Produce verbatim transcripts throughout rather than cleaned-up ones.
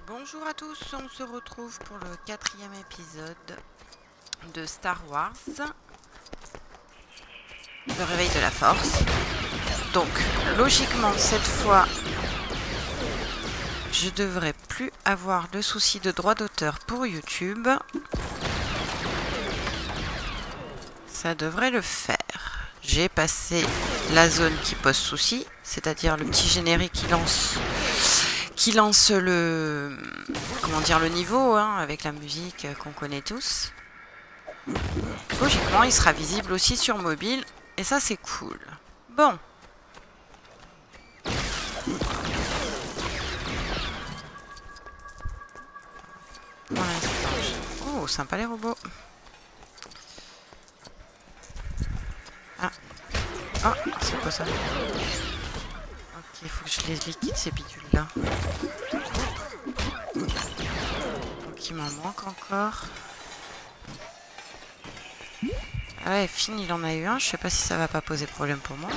Bonjour à tous, on se retrouve pour le quatrième épisode de Star Wars, le réveil de la force. Donc, logiquement, cette fois, je devrais plus avoir de soucis de droit d'auteur pour YouTube. Ça devrait le faire. J'ai passé la zone qui pose souci, c'est-à-dire le petit générique qui lance... qui lance le comment dire le niveau hein, avec la musique qu'on connaît tous. Logiquement, il sera visible aussi sur mobile et ça c'est cool. Bon. Voilà, oh, sympa les robots. Ah. Ah, c'est quoi ça? Ok, il faut que je les liquide ces bidules là. Donc il m'en manque encore. Ah ouais, Finn il en a eu un, je sais pas si ça va pas poser problème pour moi.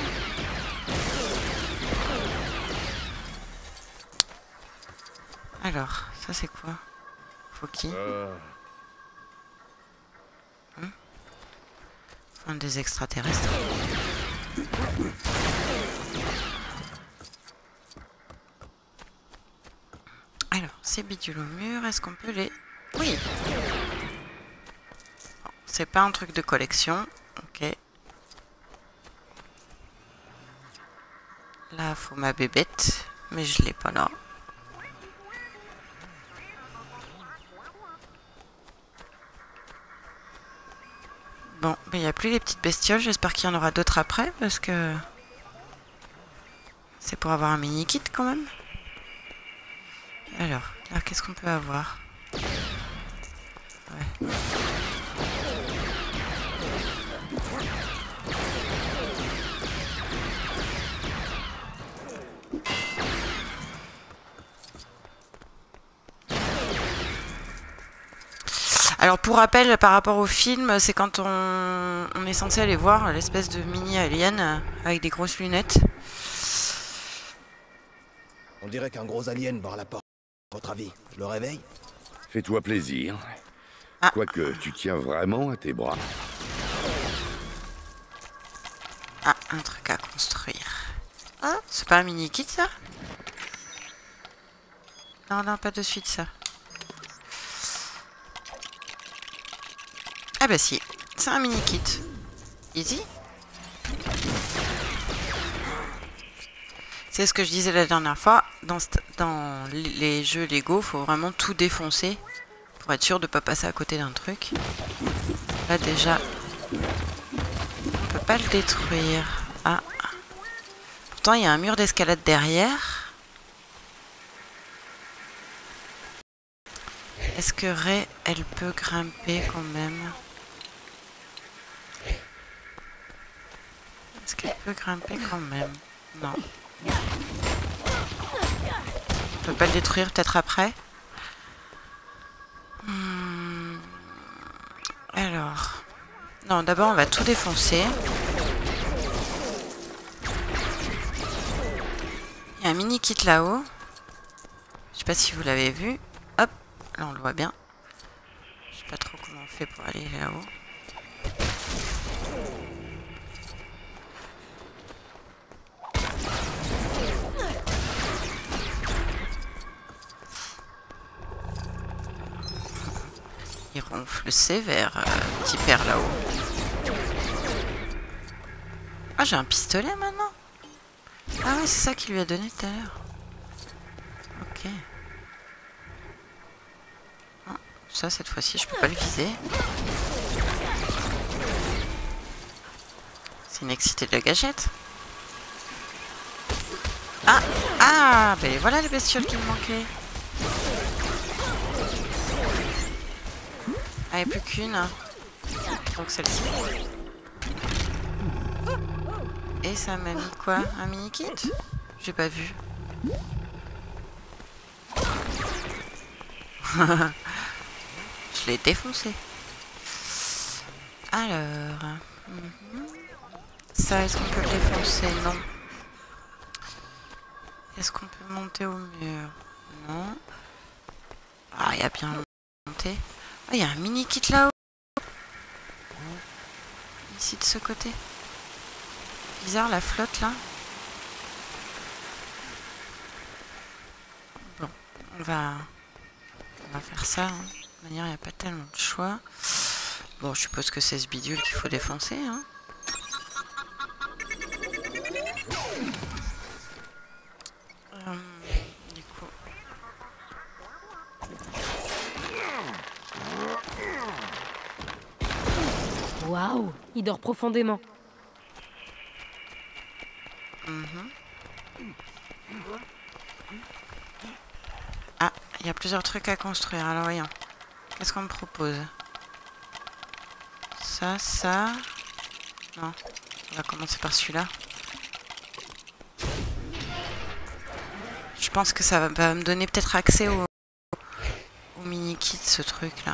Alors, ça c'est quoi? Faut qui? Hum Un des extraterrestres. Alors, ces bidules au mur, est-ce qu'on peut les... Oui. Bon, c'est pas un truc de collection. Ok. Là, faut ma bébête. Mais je l'ai pas là. Bon, mais il n'y a plus les petites bestioles. J'espère qu'il y en aura d'autres après. Parce que... c'est pour avoir un mini-kit quand même. Alors, là, qu'est-ce qu'on peut avoir? Ouais. Alors pour rappel, par rapport au film, c'est quand on, on est censé aller voir l'espèce de mini alien avec des grosses lunettes. On dirait qu'un gros alien barre la porte. Votre avis, je le réveille? Fais-toi plaisir. Ah. Quoique, tu tiens vraiment à tes bras. Ah, un truc à construire. Ah, c'est pas un mini kit ça? Non, non, pas de suite ça. Ah bah si, c'est un mini kit. Easy. C'est ce que je disais la dernière fois. Dans, dans les jeux Lego, faut vraiment tout défoncer pour être sûr de pas passer à côté d'un truc. Là déjà, on peut pas le détruire. Ah. Pourtant, il y a un mur d'escalade derrière. Est-ce que Rey, elle peut grimper quand même? Est-ce qu'elle peut grimper quand même? Non. On peut pas le détruire peut-être après? hmm. Alors... non, d'abord on va tout défoncer. Il y a un mini kit là-haut. Je sais pas si vous l'avez vu. Hop, là on le voit bien. Je sais pas trop comment on fait pour aller là-haut. Il ronfle sévère, euh, petit père là-haut. Ah, j'ai un pistolet maintenant? Ah ouais, c'est ça qu'il lui a donné tout à l'heure. Ok. Oh, ça, cette fois-ci, je peux pas le viser. C'est une excitée de la gâchette. Ah! Ah! Ben voilà les bestioles qui me manquaient. Ah, il n'y a plus qu'une. Donc celle-ci. Et ça m'a mis quoi? Un mini kit? J'ai pas vu. Je l'ai défoncé. Alors. Mm-hmm. Ça, est-ce qu'on peut le défoncer? Non. Est-ce qu'on peut monter au mur? Non. Ah, il y a bien monté. Ah, il y a un mini kit là-haut. Ici de ce côté. Bizarre la flotte là. Bon, on va, on va faire ça. Hein. De toute manière, il n'y a pas tellement de choix. Bon, je suppose que c'est ce bidule qu'il faut défoncer. Hein. Euh, du coup. Waouh, il dort profondément. Mm-hmm. Ah, il y a plusieurs trucs à construire. Alors voyons. Qu'est-ce qu'on me propose? Ça, ça... Non. On va commencer par celui-là. Je pense que ça va, va me donner peut-être accès au, au mini-kit, ce truc-là.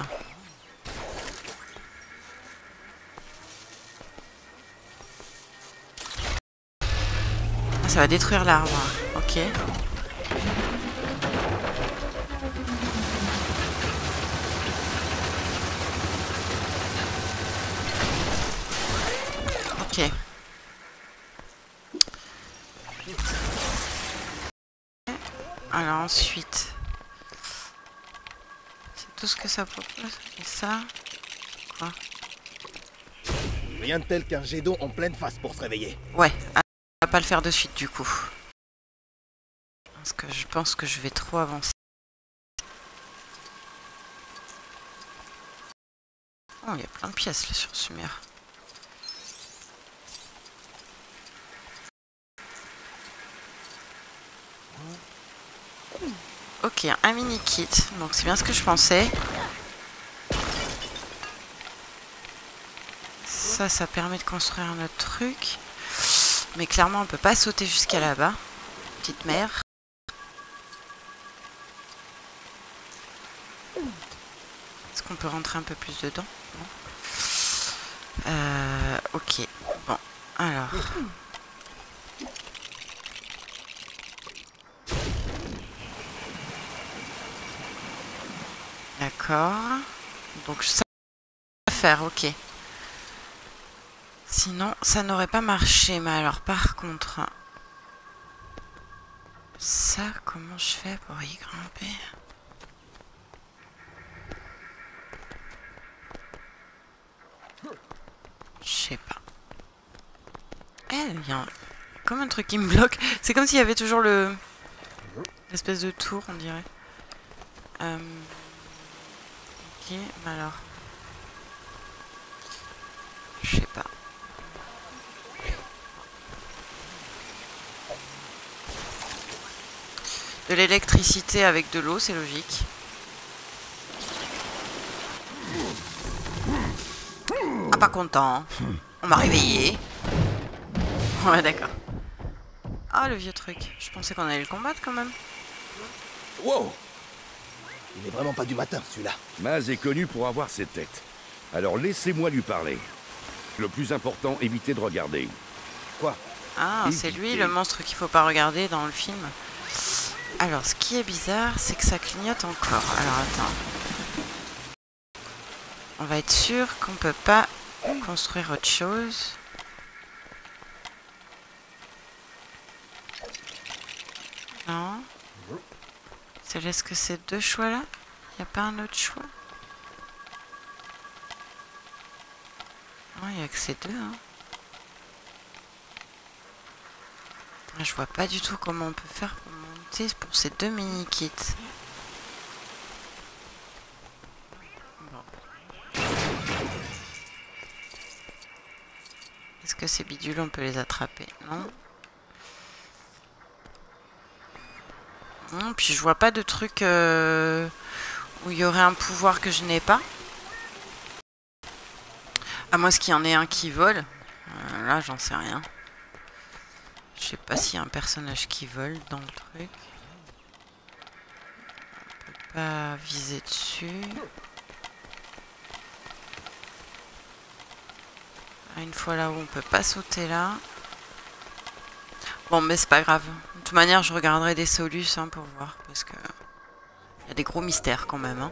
Ah, ça va détruire l'arbre. Ok. Ok. Alors ensuite, c'est tout ce que ça propose. Et ça, quoi? Rien de tel qu'un jet d'eau en pleine face pour se réveiller. Ouais, on va pas le faire de suite du coup. Parce que je pense que je vais trop avancer. Oh, il y a plein de pièces là sur ce mur. Ok, un mini kit, donc c'est bien ce que je pensais. Ça, ça permet de construire un autre truc. Mais clairement, on peut pas sauter jusqu'à là-bas. Petite mère. Est-ce qu'on peut rentrer un peu plus dedans? Non. Euh, ok, bon, alors... D'accord. Donc ça va faire, ok. Sinon, ça n'aurait pas marché. Mais alors, par contre... Ça, comment je fais pour y grimper? Je sais pas. Eh, il y a un... comme un truc qui me bloque. C'est comme s'il y avait toujours le... l'espèce de tour, on dirait. Euh... Ok, mais alors... Je sais pas. De l'électricité avec de l'eau, c'est logique. Ah, pas content. On m'a réveillé. Ouais, d'accord. Ah, le vieux truc. Je pensais qu'on allait le combattre quand même. Wow! Il n'est vraiment pas du matin, celui-là. Maz est connu pour avoir ses têtes. Alors laissez-moi lui parler. Le plus important, évitez de regarder. Quoi? Ah, c'est lui le monstre qu'il faut pas regarder dans le film. Alors, ce qui est bizarre, c'est que ça clignote encore. Alors, attends. On va être sûr qu'on peut pas construire autre chose. Non. C'est est-ce que c'est deux choix là? Il n'y a pas un autre choix? Non, il n'y a que ces deux. Hein. Je vois pas du tout comment on peut faire pour monter pour ces deux mini-kits. Bon. Est-ce que ces bidules, on peut les attraper? Non. Non, puis je vois pas de truc euh, où il y aurait un pouvoir que je n'ai pas. À moins qu'il y en ait un qui vole. Euh, là, j'en sais rien. Je sais pas s'il y a un personnage qui vole dans le truc. On peut pas viser dessus. Une fois là où on peut pas sauter là. Bon, mais c'est pas grave. De toute manière, je regarderai des solus hein, pour voir. Parce que Il y a des gros mystères quand même. Hein.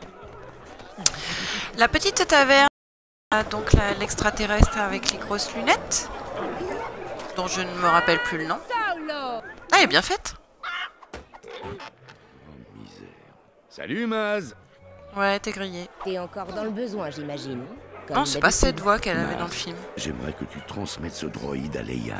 La petite taverne, donc l'extraterrestre avec les grosses lunettes, dont je ne me rappelle plus le nom. Ah, elle est bien faite. Oh, misère. Salut, Maz. Ouais, t'es grillé. T'es encore dans le besoin, j'imagine. Non, c'est pas cette voix qu'elle avait dans le film. J'aimerais que tu transmettes ce droïde à Leia.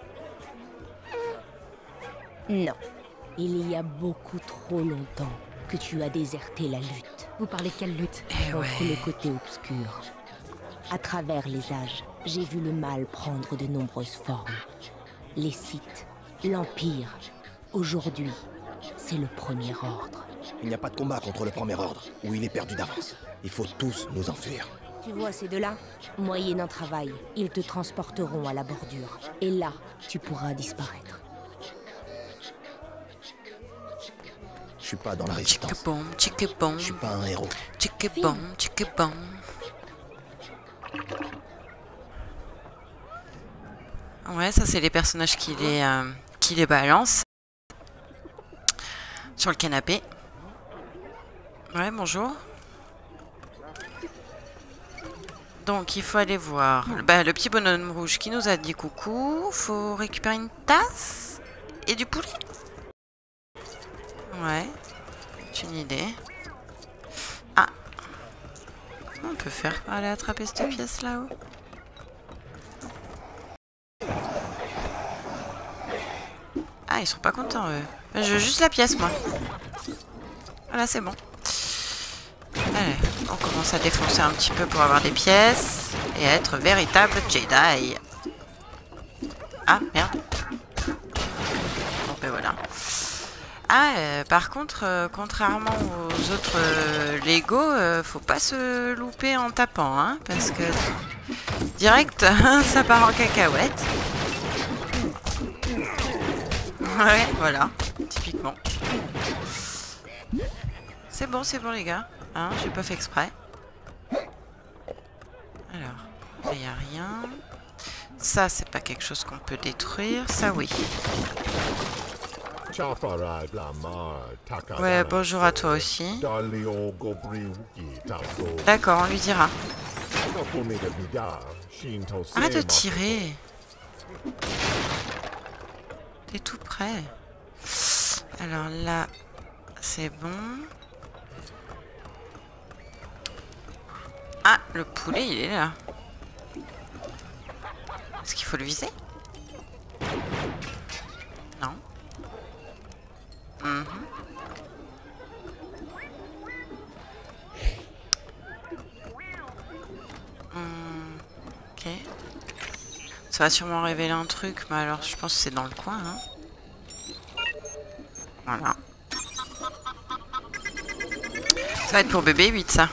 Non. Il y a beaucoup trop longtemps que tu as déserté la lutte. Vous parlez de quelle lutte? Eh Contre ouais. le côté obscur. À travers les âges, j'ai vu le mal prendre de nombreuses formes. Les Sith, l'Empire. Aujourd'hui, c'est le Premier Ordre. Il n'y a pas de combat contre le Premier Ordre, où il est perdu d'avance. Il faut tous nous enfuir. Tu vois ces deux-là? Moyennant travail, ils te transporteront à la bordure. Et là, tu pourras disparaître. Je suis pas dans la résistance. Tchic-bon, tchic-bon, Je suis pas un héros. tchic-bon, tchic-bon. Ouais, ça c'est les personnages qui les, euh, qui les balancent. Sur le canapé. Ouais, bonjour. Donc il faut aller voir bah, le petit bonhomme rouge qui nous a dit coucou. Faut récupérer une tasse et du poulet. Ouais, c'est une idée. Ah, comment on peut faire pour aller attraper cette pièce là-haut? Ah, ils sont pas contents eux. Je veux juste la pièce moi. Voilà, c'est bon. Allez, on commence à défoncer un petit peu pour avoir des pièces et être véritable Jedi. Ah, merde. Bon, ben voilà. Ah, euh, par contre, euh, contrairement aux autres euh, Lego, euh, faut pas se louper en tapant, hein, parce que direct, ça part en cacahuète. Ouais, voilà, typiquement. C'est bon, c'est bon les gars. Hein, j'ai pas fait exprès. Alors, il n'y a rien. Ça, c'est pas quelque chose qu'on peut détruire. Ça, oui. Ouais, bonjour à toi aussi. D'accord, on lui dira. Arrête de tirer. T'es tout près. Alors là, c'est bon. Ah, le poulet, il est là. Est-ce qu'il faut le viser? Non. Mm-hmm. Mm, ok. Ça va sûrement révéler un truc, mais alors je pense que c'est dans le coin. Hein. Voilà. Ça va être pour bébé huit, ça.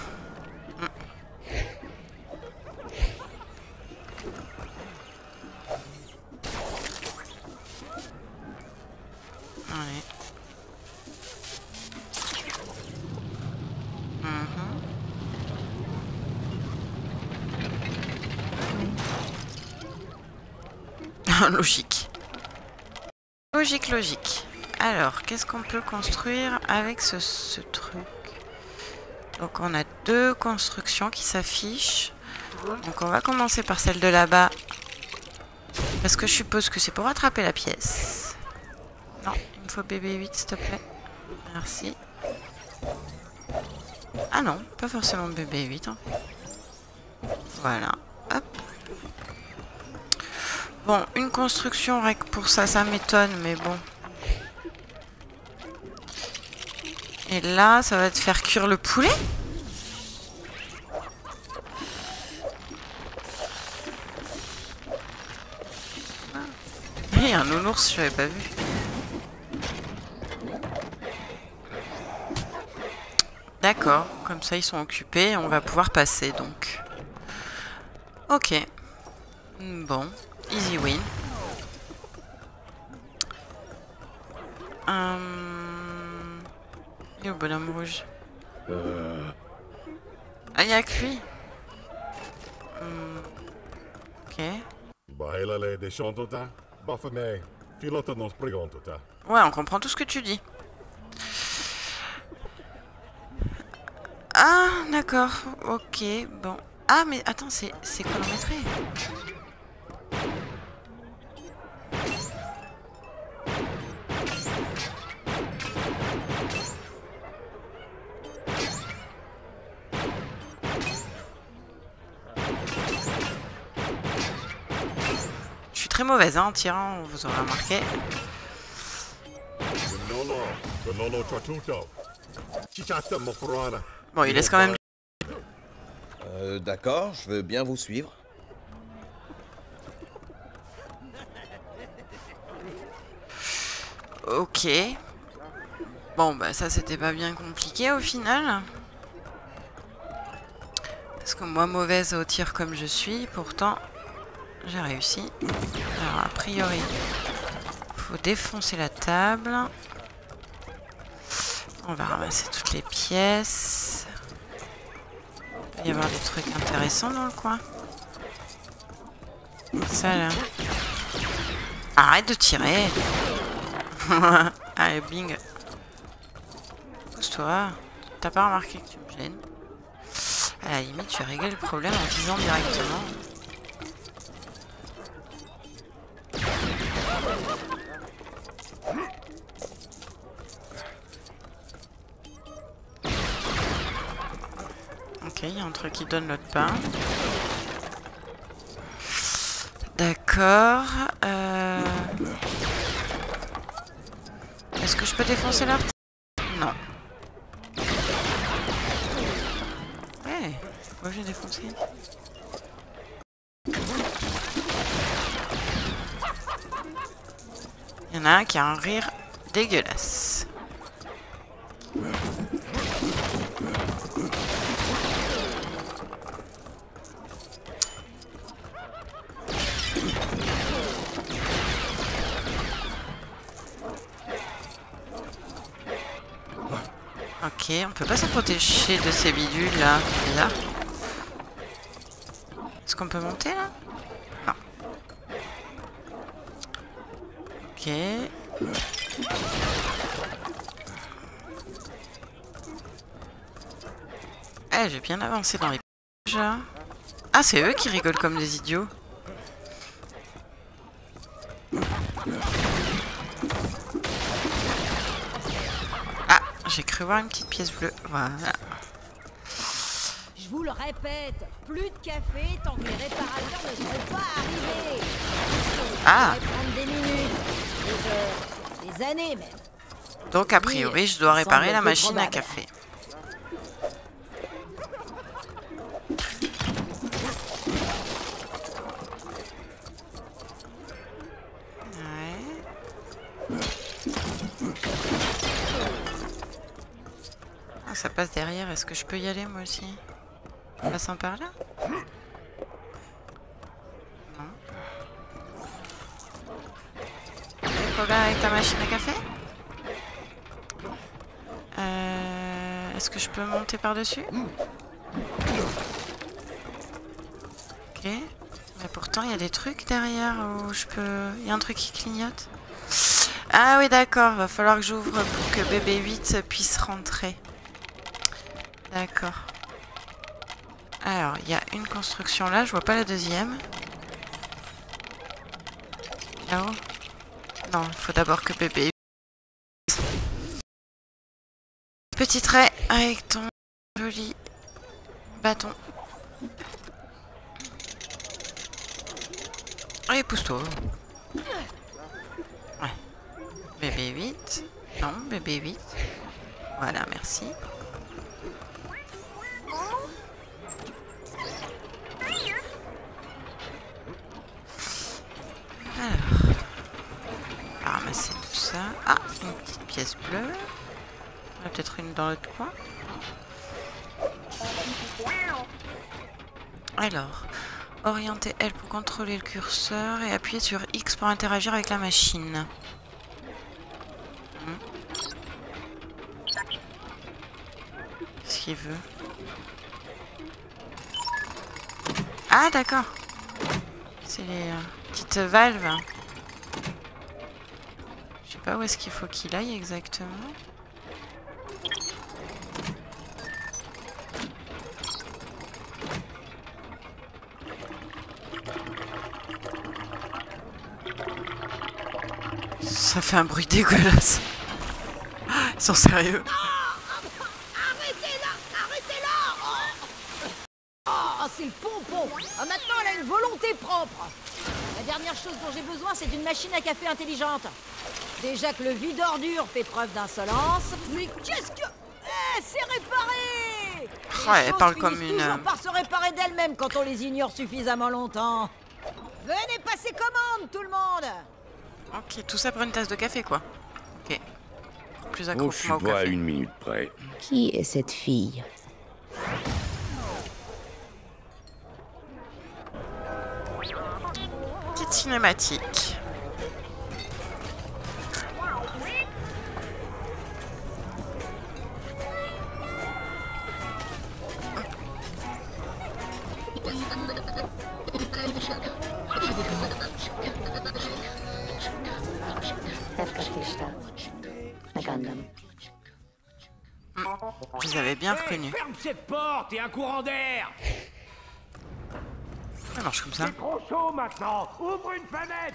Logique. Logique, logique. Alors, qu'est-ce qu'on peut construire avec ce, ce truc? Donc, on a deux constructions qui s'affichent. Donc, on va commencer par celle de là-bas. Parce que je suppose que c'est pour attraper la pièce. Non, il me faut bébé huit, s'il te plaît. Merci. Ah non, pas forcément bébé huit, en fait. Voilà. Hop. Bon, une construction pour ça, ça m'étonne, mais bon. Et là, ça va te faire cuire le poulet? Il y a un nounours, je l'avais pas vu. D'accord, comme ça ils sont occupés, on va pouvoir passer donc. Ok. Bon. Easy win. Hum... Il est au bonhomme rouge. Euh... Ah, il n'y a que lui. Hum... Ok. Ouais, on comprend tout ce que tu dis. Ah, d'accord. Ok, bon. Ah, mais attends, c'est chronométré. Je suis très mauvaise hein, en tirant, vous aurez remarqué. Bon, il laisse quand même... Euh, d'accord, je veux bien vous suivre. Ok. Bon, bah ça, c'était pas bien compliqué au final. Parce que moi, mauvaise au tir comme je suis, pourtant, j'ai réussi. Alors, a priori, faut défoncer la table. On va ramasser toutes les pièces. Il va y avoir des trucs intéressants dans le coin. Ça là. Arrête de tirer. Allez, bing. Pousse-toi. T'as pas remarqué que tu me gênes. À la limite, tu as réglé le problème en visant directement. Ok, il y a un truc qui donne l'autre pain. D'accord. Euh... Est-ce que je peux défoncer leur... Non. Ouais, pourquoi j'ai défoncé? Il y en a un qui a un rire dégueulasse. Ok, on peut pas se protéger de ces bidules là, c'est bizarre. Est-ce qu'on peut monter là? Non. Ok. Eh, j'ai bien avancé dans les déjà. Ah, c'est eux qui rigolent comme des idiots. J'ai cru voir une petite pièce bleue. Voilà. Je vous le répète, plus de café tant que les réparateurs ne seront pas arrivés. Ah. Ça va prendre des minutes, des heures, des années même. Donc a priori, je dois réparer la machine à café. Ça passe derrière, est-ce que je peux y aller moi aussi? En passant par là? Non. Des problèmes avec ta machine à café? euh, Est-ce que je peux monter par-dessus? Ok. Mais pourtant il y a des trucs derrière où je peux... Il y a un truc qui clignote. Ah oui d'accord, va falloir que j'ouvre pour que bébé huit puisse rentrer. D'accord. Alors, il y a une construction là, je vois pas la deuxième. Là-haut? Non, il faut d'abord que bébé... Petit trait avec ton joli bâton. Allez, pousse-toi. Ouais. Bébé huit. Non, bébé huit. Voilà, merci. Alors, on va ramasser tout ça. Ah, une petite pièce bleue. Il y en a peut-être une dans l'autre coin. Alors, orienter L pour contrôler le curseur et appuyer sur X pour interagir avec la machine. Hmm. Qu'est-ce qu'il veut? Ah, d'accord. C'est les euh, petites valves. Je sais pas où est-ce qu'il faut qu'il aille exactement. Ça fait un bruit dégueulasse. Ils sont sérieux? Arrêtez-la! Arrêtez-la! Oh, oh c'est le pompon! Ah, maintenant, elle a une volonté propre! La dernière chose dont j'ai besoin, c'est d'une machine à café intelligente. Déjà que le vide ordure fait preuve d'insolence, mais qu'est-ce que... Eh, c'est réparé! Oh, elle parle comme finissent une... toujours par se réparer d'elles-mêmes quand on les ignore suffisamment longtemps. Venez passer commande, tout le monde! Ok, tout ça pour une tasse de café, quoi. Ok. Plus accro Oh, que je suis moi au pas à café. une minute près. Qui est cette fille? Petite cinématique. Je les avais bien reconnus. Ferme cette porte et un courant d'air. Ça marche comme ça. C'est trop chaud maintenant. Ouvre une fenêtre.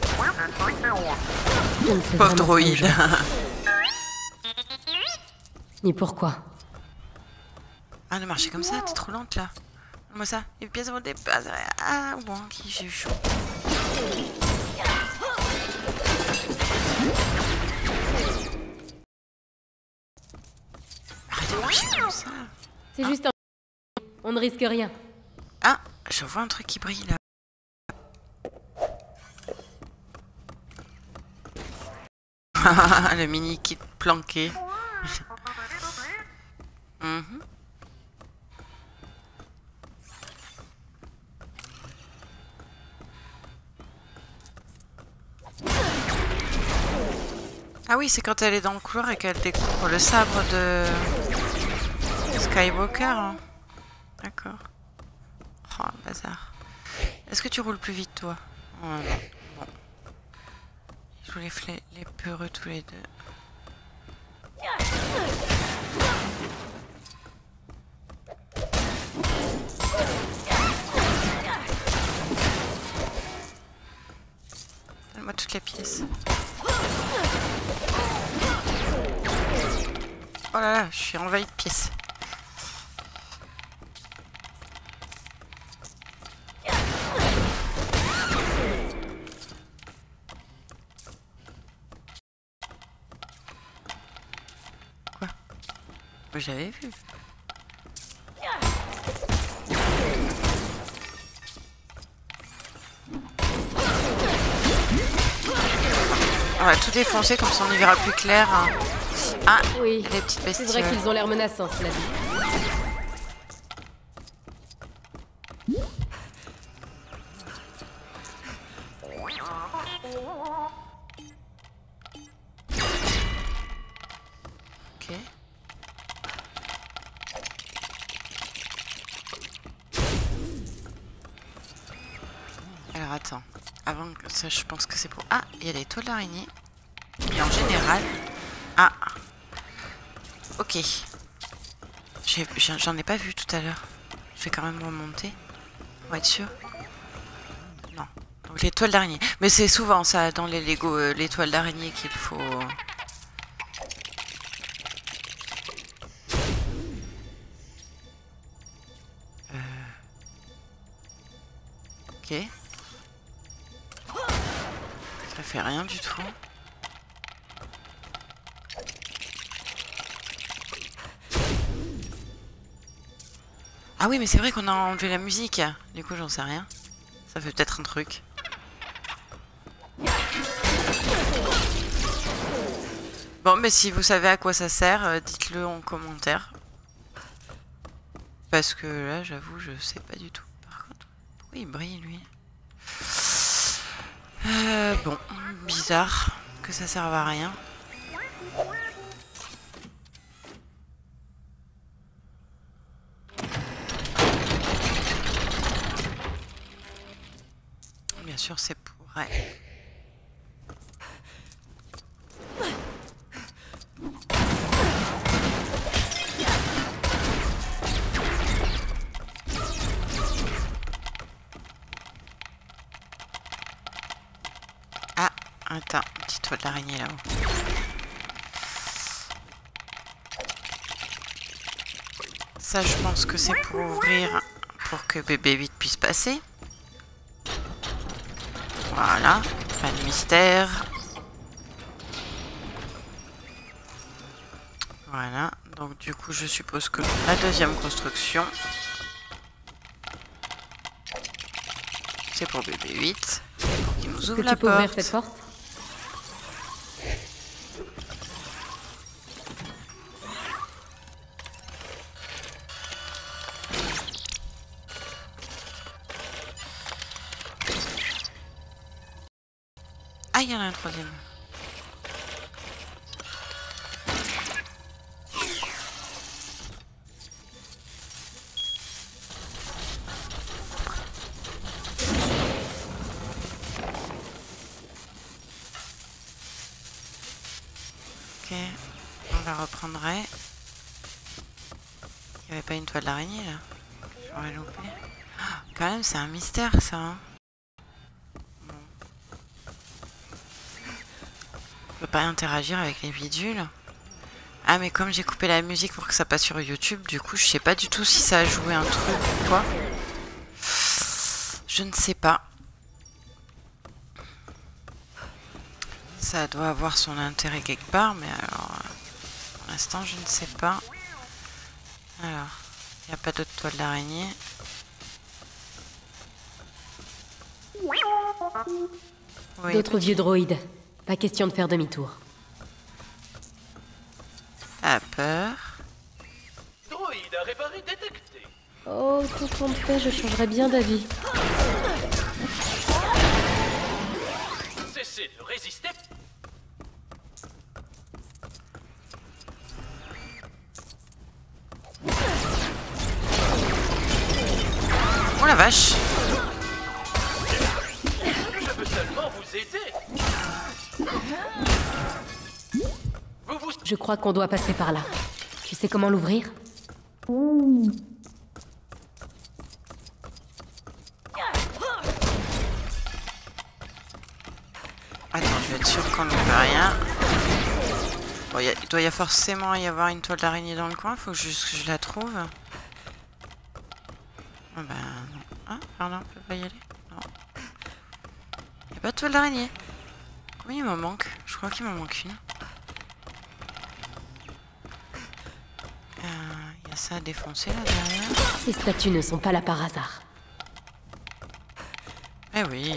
On ne sait Pauvre vraiment droïde. pas où je vais. Ni pourquoi. Ah, de marcher comme ça, t'es trop lente là. Moi ça, les pièces vont dépasser. Ah, bon, ok, j'ai eu chaud. Arrête de marcher comme ça. C'est juste un... On ne risque rien. Ah, je vois un truc qui brille là. Le mini kit planqué. Mhm. Ah oui, c'est quand elle est dans le couloir et qu'elle découvre le sabre de Skywalker. Hein. D'accord. Oh, bazar. Est-ce que tu roules plus vite, toi? Oh, non. Bon. Je vous les fais les peureux tous les deux. Donne-moi toutes les pièces. Oh là là, je suis envahie de pièces. Quoi? J'avais vu. On va tout défoncer comme ça on y verra plus clair. Hein. Ah, Oui, les petites c'est bestioles. vrai qu'ils ont l'air menaçants, cela dit. Ok. Alors attends, avant que ça je pense que c'est pour... Ah, il y a des toiles d'araignée. Et en général... Ah. Ok. J'en ai pas vu tout à l'heure. Je vais quand même remonter. Pour être sûr. Non. Donc les toiles d'araignée. Mais c'est souvent ça dans les Lego, euh, les toiles d'araignée qu'il faut... Euh... Ok. Ça fait rien du tout. Ah oui, mais c'est vrai qu'on a enlevé la musique. Du coup, j'en sais rien. Ça fait peut-être un truc. Bon, mais si vous savez à quoi ça sert, euh, dites-le en commentaire. Parce que là, j'avoue, je sais pas du tout. Par contre, pourquoi il brille, lui? euh, Bon, bizarre que ça serve à rien. Bien sûr, c'est pour... Ouais. Attends, une petite toile d'araignée là-haut. Ça, je pense que c'est pour ouvrir, pour que B B huit puisse passer. Voilà, pas de mystère. Voilà, donc du coup, je suppose que la deuxième construction, c'est pour B B huit, pour qu'il nous ouvre la porte. Tu peux ouvrir cette porte ? Ah, il y en a un troisième. Ok, on la reprendrait. Il n'y avait pas une toile d'araignée là? J'aurais loupé. Oh, quand même, c'est un mystère ça. Hein. Je peux pas interagir avec les bidules. Ah mais comme j'ai coupé la musique pour que ça passe sur YouTube, du coup je sais pas du tout si ça a joué un truc ou quoi. Je ne sais pas. Ça doit avoir son intérêt quelque part, mais alors pour l'instant je ne sais pas. Alors, il n'y a pas d'autre toile d'araignée. Oui, D'autres vieux droïdes. Pas question de faire demi-tour. à peur. Droïde à réparer détecté. Oh, tout compte fait, je changerais bien d'avis. Cessez de résister. Oh la vache! Je peux seulement vous aider. Vous vous... Je crois qu'on doit passer par là. Tu sais comment l'ouvrir? Attends, je vais être sûr qu'on ne peut rien. Bon, y a, il doit y a forcément y avoir une toile d'araignée dans le coin, faut juste que je la trouve. Ah ben non. Ah, pardon, on peut pas y aller? Non. Y a pas de toile d'araignée. Oui, il m'en manque. Je crois qu'il m'en manque une. Il euh, y a ça à défoncer là derrière. Ces statues ne sont pas là par hasard. Eh oui.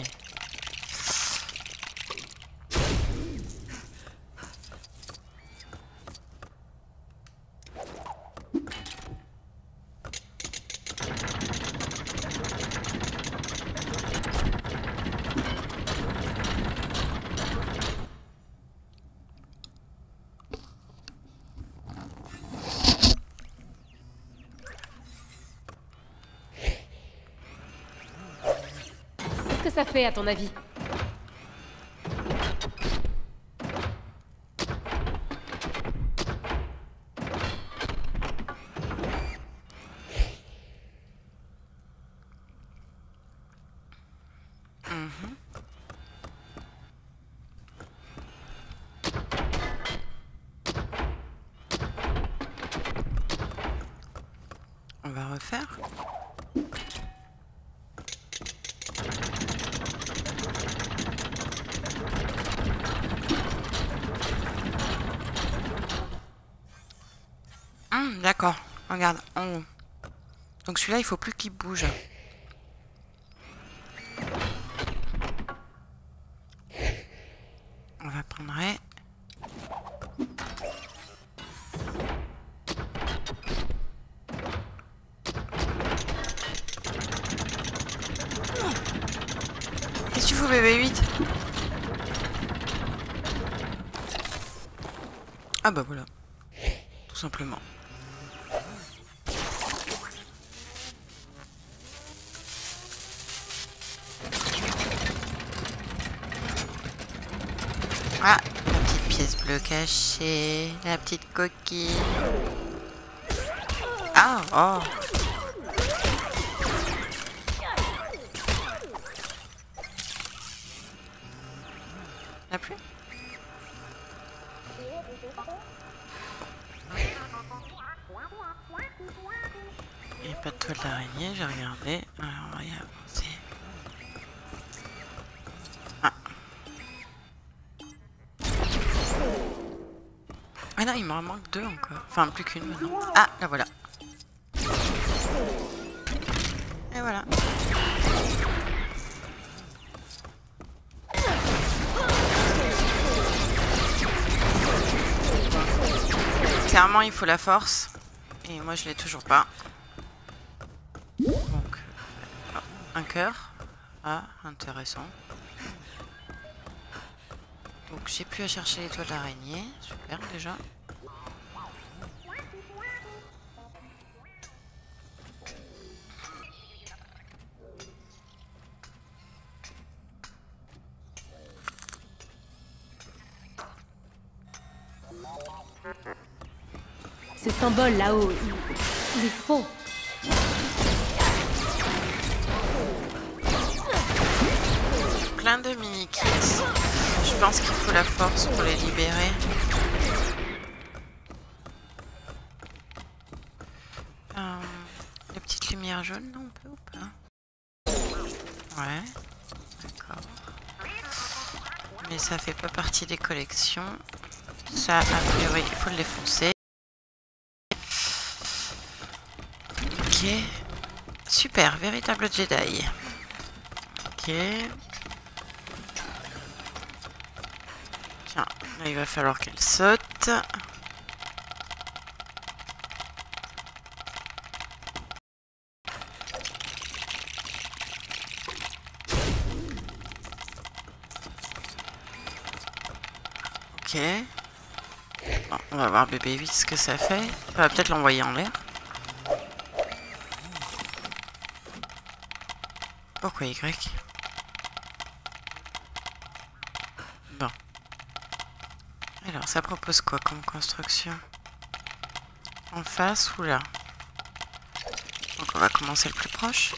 Qu'est-ce que ça fait à ton avis? On va refaire. Hum, d'accord. Regarde, en haut. Donc celui-là, il faut plus qu'il bouge. On va prendre. Qu'est-ce que tu fous, B B huit? Ah bah voilà. Tout simplement. Ah, la petite pièce bleue cachée, la petite coquille. Ah, oh. N'a plus? Il n'y a pas de toile d'araignée, j'ai regardé. Alors on va y avancer. Ah. Ah non, il m'en manque deux encore. Enfin, plus qu'une maintenant. Ah, là voilà. Et voilà. Clairement, il faut la force. Et moi, je l'ai toujours pas. Donc, euh, un cœur. Ah, intéressant. Donc, j'ai plus à chercher l'étoile d'araignée. Super, déjà. Ce symbole là-haut, il... il est faux. Plein de mini-kits. Je pense qu'il faut la force pour les libérer. Euh, les petites lumières jaunes, non, on peut ou pas? Ouais, d'accord. Mais ça fait pas partie des collections. Ça, a priori, il faut le défoncer. Ok. Super, véritable Jedi. Ok. Tiens, là il va falloir qu'elle saute. Ok. Bon, on va voir B B huit ce que ça fait. On va peut-être l'envoyer en l'air. Pourquoi Y? Bon. Alors, ça propose quoi comme construction? En face ou là? Donc on va commencer le plus proche.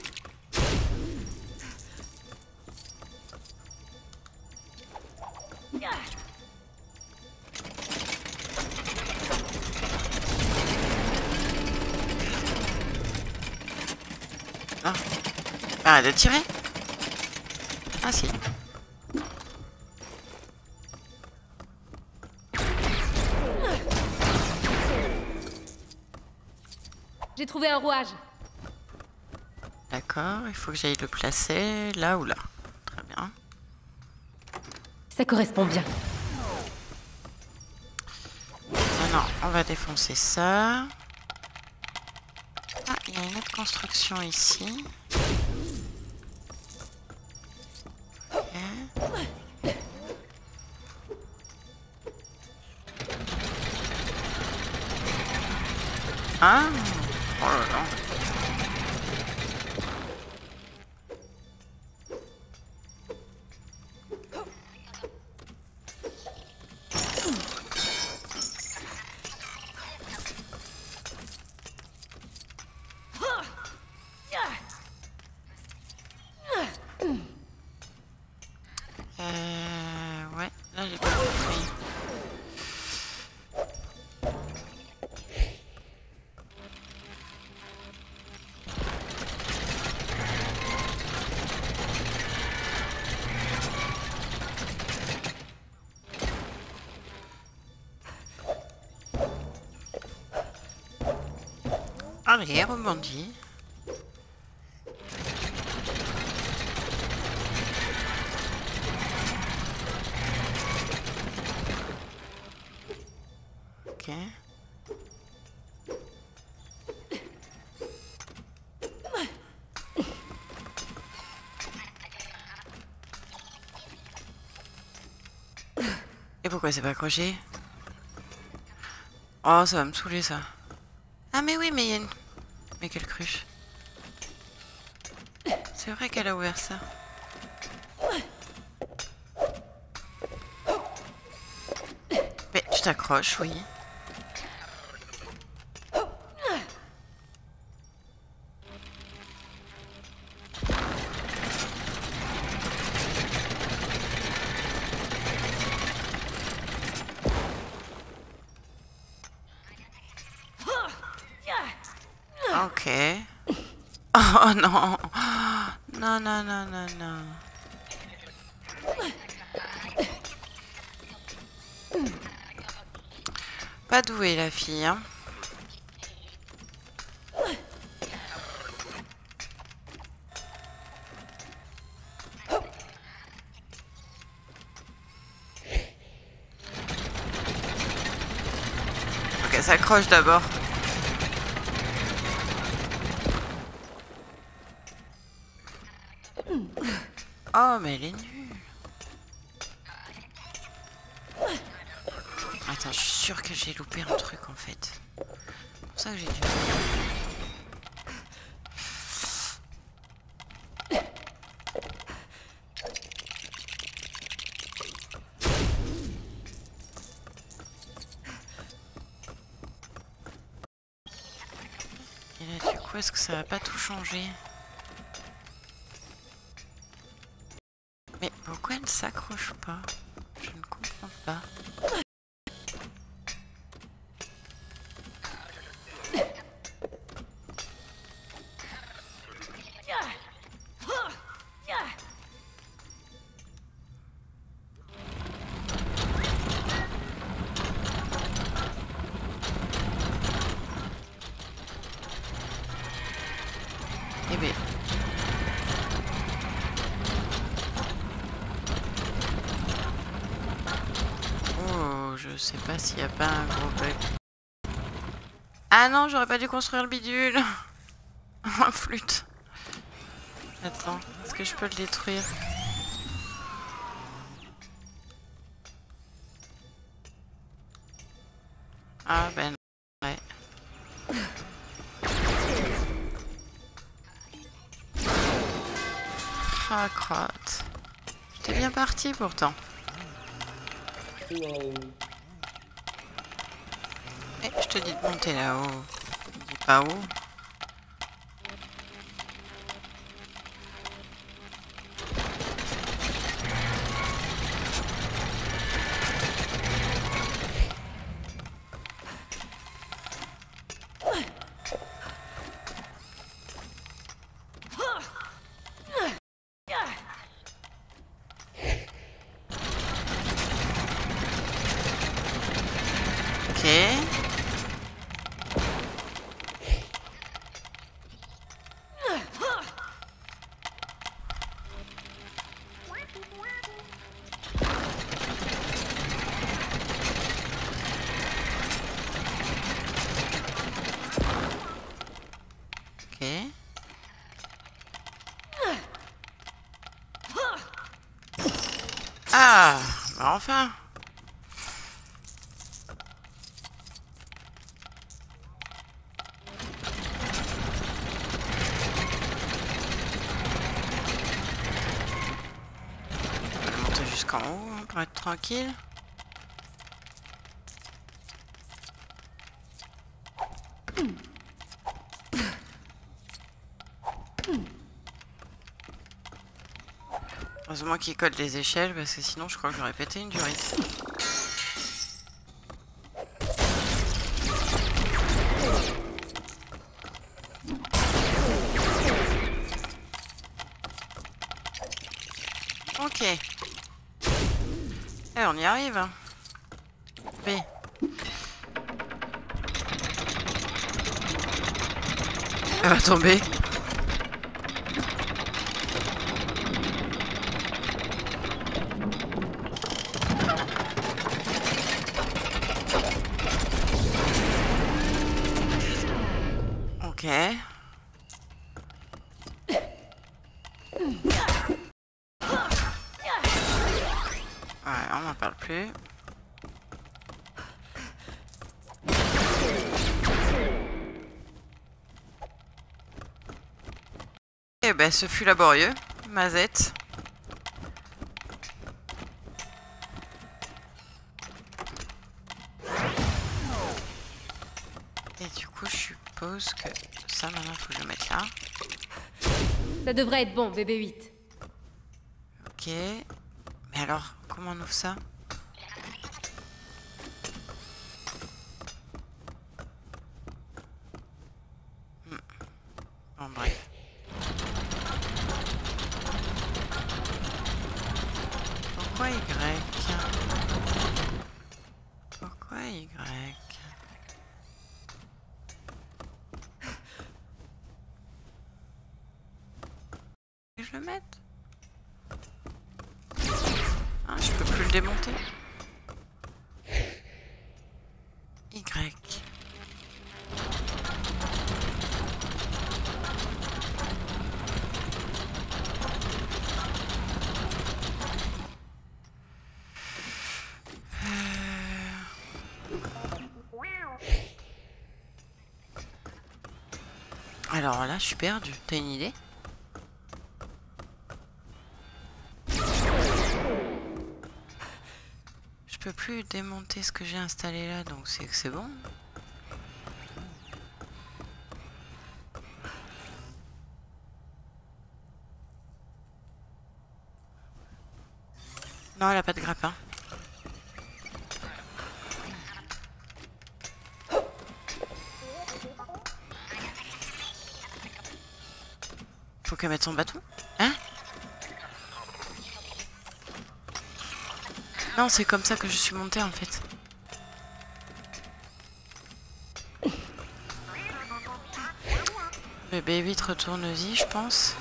Ah. Arrête de tirer. Ah si. J'ai trouvé un rouage. D'accord, il faut que j'aille le placer là ou là. Très bien. Ça correspond bien. Maintenant, on va défoncer ça. Ah, il y a une autre construction ici. Ok. Ah, oh là là. Euh, ouais, là j'ai pas compris. Allez, rebondis. Ok. Et pourquoi c'est pas accroché? Oh, ça va me saouler ça. Ah mais oui, mais il y a une... Mais quelle cruche. C'est vrai qu'elle a ouvert ça. Mais tu t'accroches, oui. Ok. Oh non. Non, non, non, non, non. Pas douée la fille, hein. Ok, elle s'accroche d'abord. Oh, mais elle est nulle. Attends, je suis sûre que j'ai loupé un truc en fait. C'est pour ça que j'ai dû... Et là, du coup, est-ce que ça va pas tout changer? Mais pourquoi elle ne s'accroche pas? Je ne comprends pas. Eh bien... Oh, je sais pas s'il n'y a pas un gros bug. Ah non, j'aurais pas dû construire le bidule. Un flûte. Attends, est-ce que je peux le détruire? Ah ben non. Ouais. Ah crotte. J'étais bien parti pourtant. Eh, je te dis de monter là-haut. Dis pas où. Ah, bah enfin. On va monter jusqu'en haut hein, pour être tranquille. Heureusement qu'il colle les échelles parce que sinon je crois que j'aurais pété une durite. Ok. Et on y arrive. B. Elle va tomber. Ok. Ouais, on n'en parle plus. Et ben, ce fut laborieux, Mazette. Et du coup, je suppose que ça, maintenant, il faut que je le mette là. Ça devrait être bon, bébé huit. Ok. Mais alors, comment on ouvre ça? hmm. Pourquoi Y? Pourquoi Y? Que je le mette? Ah, je peux plus le démonter. Y. Alors là, je suis perdu. T'as une idée? Je peux plus démonter ce que j'ai installé là, donc c'est que c'est bon. Non, elle a pas de grappin. Faut qu'elle mette son bâton. Hein? Non, c'est comme ça que je suis montée en fait. Bébé, vite retourne-y, je pense.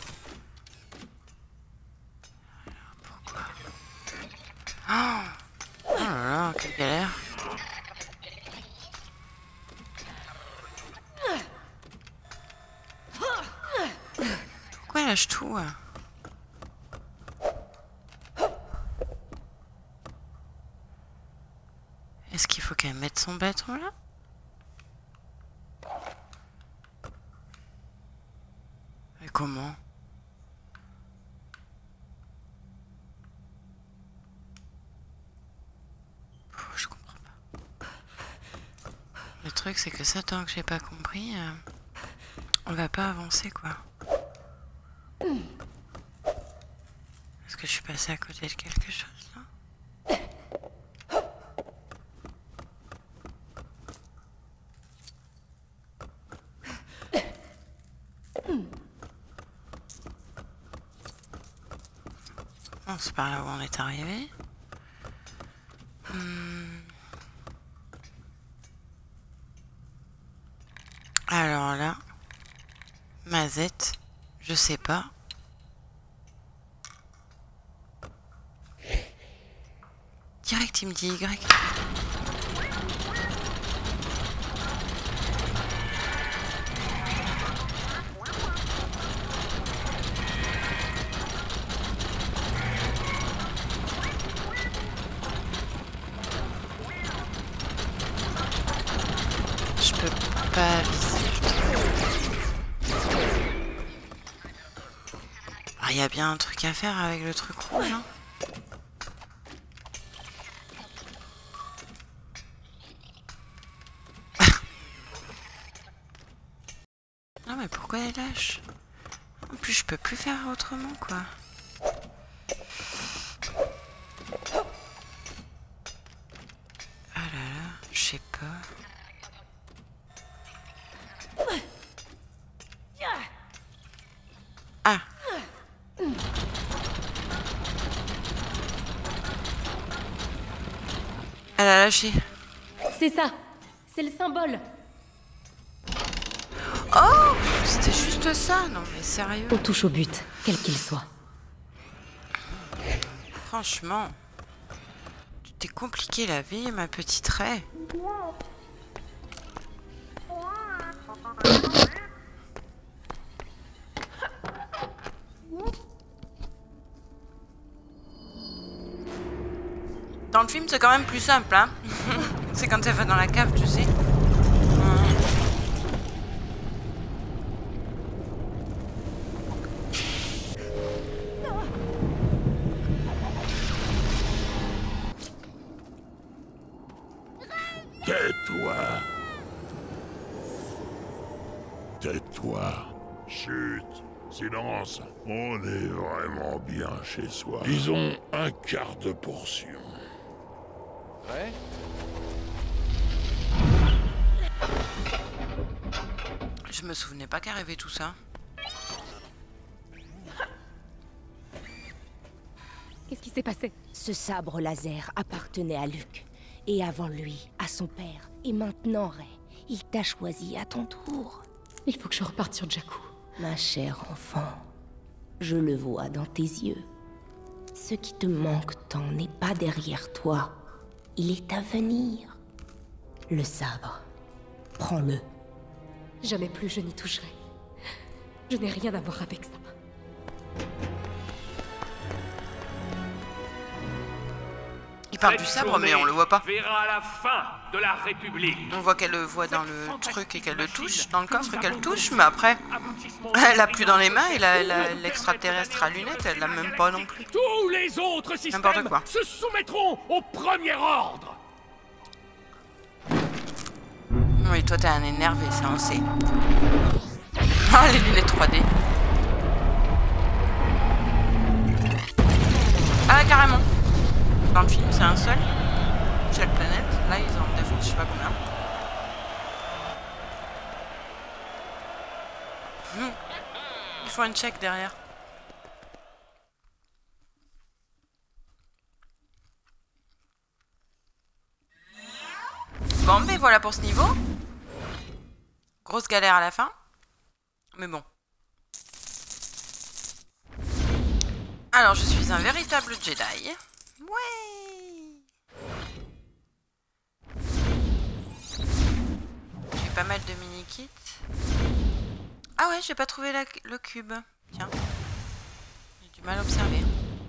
Pourquoi? Oh, oh là là, quelle galère. Pourquoi elle lâche tout? Est-ce qu'il faut qu'elle mette son bâton là? Et comment? Pff, je comprends pas. Le truc c'est que ça, tant que j'ai pas compris, euh, on va pas avancer quoi. Est-ce que je suis passée à côté de quelque chose là? Bon, c'est par là où on est arrivé. Hmm. Alors là, Mazette, je sais pas. Direct, il me dit Y. Je peux pas viser. Ah, il y a bien un truc à faire avec le truc rouge, hein. Non mais pourquoi elle lâche? En plus je peux plus faire autrement quoi. Ah là là, je sais pas. Ah. Elle a lâché. C'est ça. C'est le symbole. Oh, c'était juste ça. Non mais sérieux. On touche au but, quel qu'il soit. Franchement, tu t'es compliqué la vie, ma petite Rae. Dans le film, c'est quand même plus simple, hein. C'est quand elle va dans la cave, tu sais. Tais-toi. Tais-toi. Chut. Silence. On est vraiment bien chez soi. Disons un quart de portion. Ouais. Je me souvenais pas qu'arrivait tout ça. Qu'est-ce qui s'est passé? Ce sabre laser appartenait à Luke. Et avant lui, à son père. Et maintenant, Rey, il t'a choisi à ton tour. Il faut que je reparte sur Jakku. Ma chère enfant, je le vois dans tes yeux. Ce qui te manque tant n'est pas derrière toi. Il est à venir. Le sabre. Prends-le. Jamais plus je n'y toucherai. Je n'ai rien à voir avec ça. Il parle du sabre, mais on le voit pas. Verra la fin de la République. On voit qu'elle le voit dans le truc et qu'elle le touche, dans le coffre et qu'elle touche, mais après, elle a plus dans les mains et l'extraterrestre à lunettes, elle l'a même pas non plus. Tous les autres systèmes quoi. se soumettront au premier ordre. Oui, toi t'es un énervé, ça on sait. Ah, les lunettes trois D. Ah, carrément. Dans le film, c'est un seul. Seule planète. Là, ils en défoncent, je sais pas combien. Mmh. Il faut un check derrière. Bon, mais voilà pour ce niveau. Grosse galère à la fin. Mais bon. Alors, je suis un véritable Jedi. Ouais. J'ai pas mal de mini-kits. Ah ouais, j'ai pas trouvé la, le cube. Tiens. J'ai du mal à observer.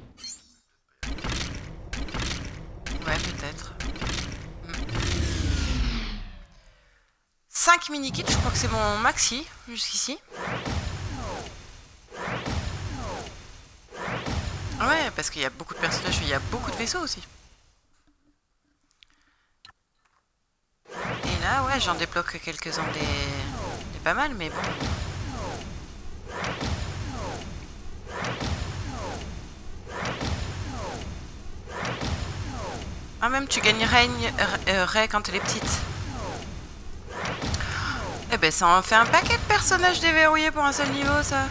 Ouais, peut-être. cinq mini-kits, je crois que c'est mon maxi, jusqu'ici. Ouais, parce qu'il y a beaucoup de personnages, il y a beaucoup de vaisseaux aussi. Et là, ouais, j'en débloque quelques-uns des... des pas mal, mais bon. Ah, même tu gagnes Rey euh, Rey quand elle est petite. Eh ben, ça en fait un paquet de personnages déverrouillés pour un seul niveau, ça.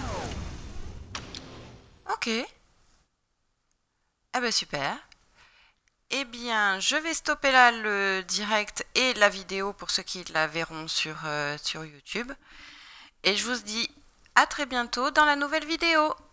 Ok. Ah bah super. Eh bien, je vais stopper là le direct et la vidéo pour ceux qui la verront sur, euh, sur YouTube. Et je vous dis à très bientôt dans la nouvelle vidéo.